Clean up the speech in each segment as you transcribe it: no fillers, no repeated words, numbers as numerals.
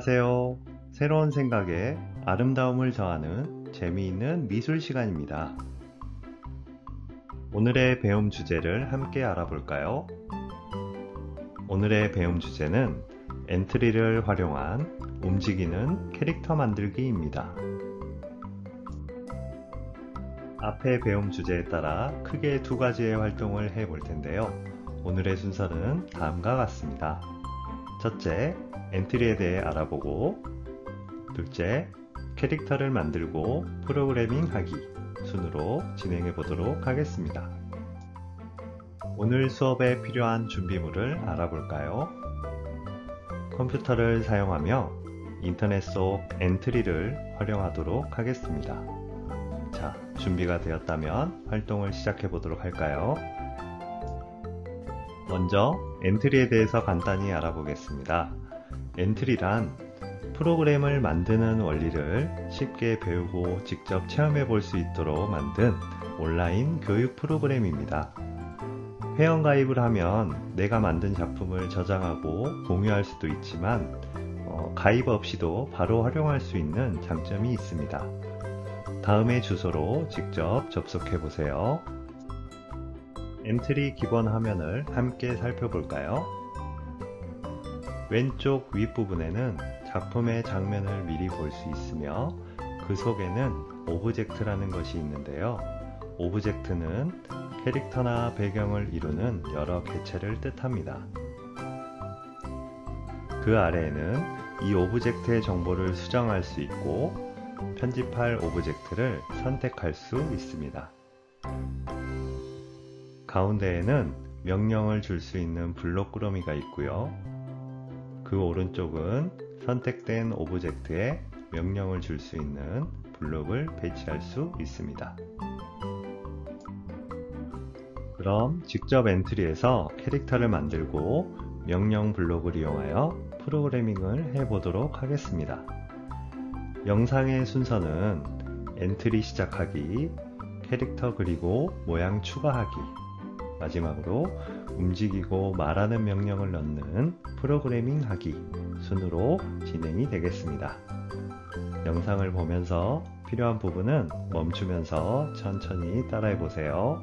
안녕하세요. 새로운 생각에 아름다움을 더하는 재미있는 미술 시간입니다. 오늘의 배움 주제를 함께 알아볼까요? 오늘의 배움 주제는 엔트리를 활용한 움직이는 캐릭터 만들기입니다. 앞의 배움 주제에 따라 크게 두 가지의 활동을 해볼 텐데요. 오늘의 순서는 다음과 같습니다. 첫째, 엔트리에 대해 알아보고, 둘째, 캐릭터를 만들고 프로그래밍 하기 순으로 진행해 보도록 하겠습니다. 오늘 수업에 필요한 준비물을 알아볼까요? 컴퓨터를 사용하며 인터넷 속 엔트리를 활용하도록 하겠습니다. 자, 준비가 되었다면 활동을 시작해 보도록 할까요? 먼저 엔트리에 대해서 간단히 알아보겠습니다. 엔트리란 프로그램을 만드는 원리를 쉽게 배우고 직접 체험해 볼 수 있도록 만든 온라인 교육 프로그램입니다. 회원가입을 하면 내가 만든 작품을 저장하고 공유할 수도 있지만 가입 없이도 바로 활용할 수 있는 장점이 있습니다. 다음의 주소로 직접 접속해 보세요. 엔트리 기본 화면을 함께 살펴볼까요? 왼쪽 윗부분에는 작품의 장면을 미리 볼 수 있으며 그 속에는 오브젝트라는 것이 있는데요. 오브젝트는 캐릭터나 배경을 이루는 여러 객체를 뜻합니다. 그 아래에는 이 오브젝트의 정보를 수정할 수 있고 편집할 오브젝트를 선택할 수 있습니다. 가운데에는 명령을 줄 수 있는 블록 꾸러미가 있고요. 그 오른쪽은 선택된 오브젝트에 명령을 줄 수 있는 블록을 배치할 수 있습니다. 그럼 직접 엔트리에서 캐릭터를 만들고 명령 블록을 이용하여 프로그래밍을 해보도록 하겠습니다. 영상의 순서는 엔트리 시작하기, 캐릭터 그리고 모양 추가하기, 마지막으로 움직이고 말하는 명령을 넣는 프로그래밍 하기 순으로 진행이 되겠습니다. 영상을 보면서 필요한 부분은 멈추면서 천천히 따라해 보세요.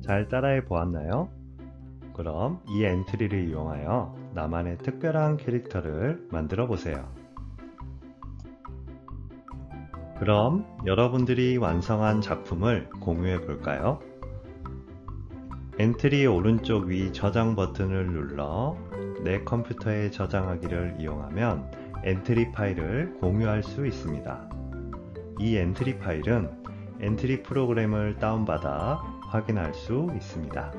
잘 따라해 보았나요? 그럼 이 엔트리를 이용하여 나만의 특별한 캐릭터를 만들어 보세요. 그럼 여러분들이 완성한 작품을 공유해 볼까요? 엔트리 오른쪽 위 저장 버튼을 눌러 내 컴퓨터에 저장하기를 이용하면 엔트리 파일을 공유할 수 있습니다. 이 엔트리 파일은 엔트리 프로그램을 다운받아 확인할 수 있습니다.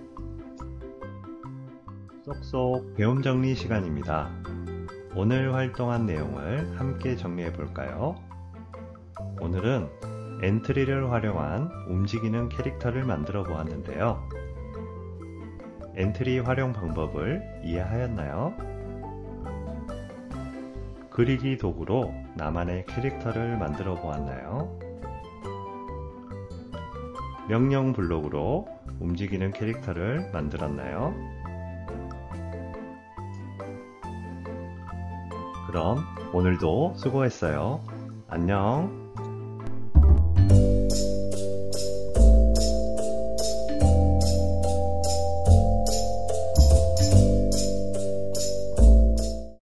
쏙쏙 배움 정리 시간입니다. 오늘 활동한 내용을 함께 정리해 볼까요? 오늘은 엔트리를 활용한 움직이는 캐릭터를 만들어 보았는데요. 엔트리 활용 방법을 이해하였나요? 그리기 도구로 나만의 캐릭터를 만들어 보았나요? 명령 블록으로 움직이는 캐릭터를 만들었나요? 그럼 오늘도 수고했어요. 안녕.